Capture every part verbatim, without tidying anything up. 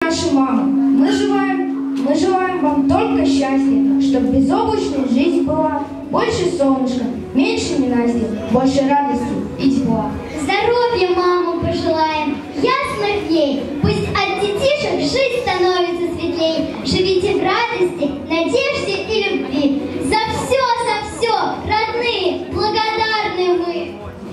наши мамы, мы желаем, мы желаем вам только счастья, чтобы безоблачная жизнь была, больше солнышка, меньше ненастья, больше радости и тепла. Здоровья маму пожелаем, ясных дней, пусть от детишек жизнь становится светлей. Живите в радости, надежде и любви. За все, за все, родные, благодарны мы.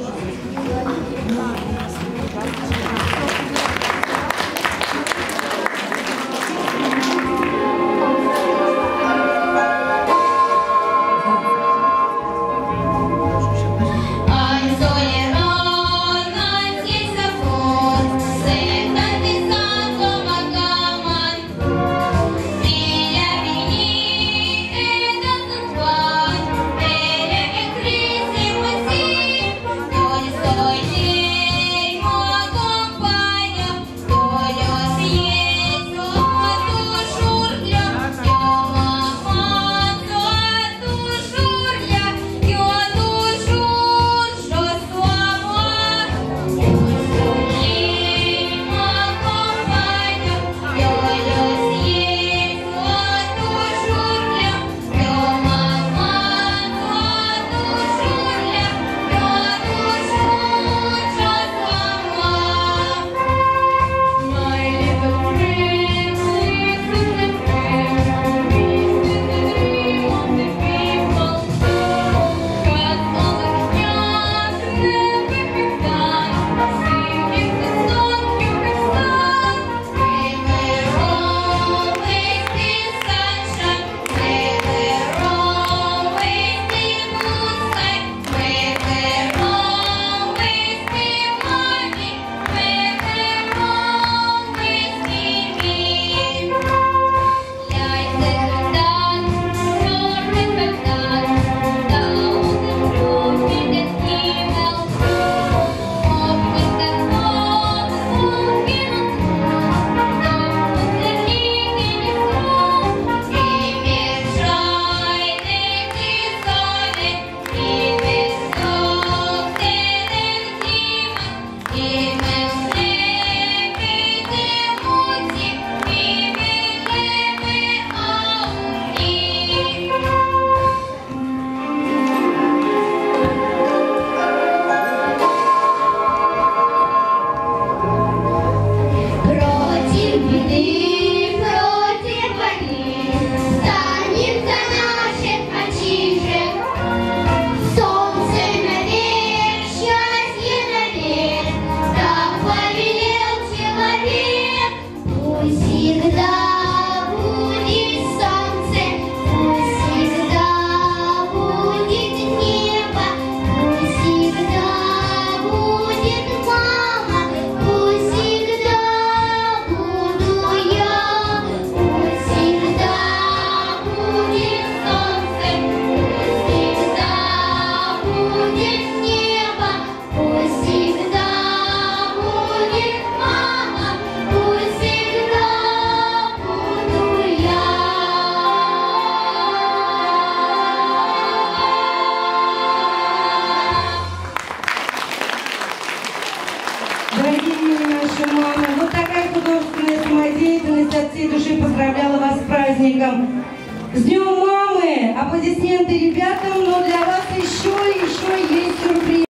Вот такая художественная самодеятельность от всей души поздравляла вас с праздником. С Днем мамы! Аплодисменты ребятам, но для вас еще, еще есть сюрприз.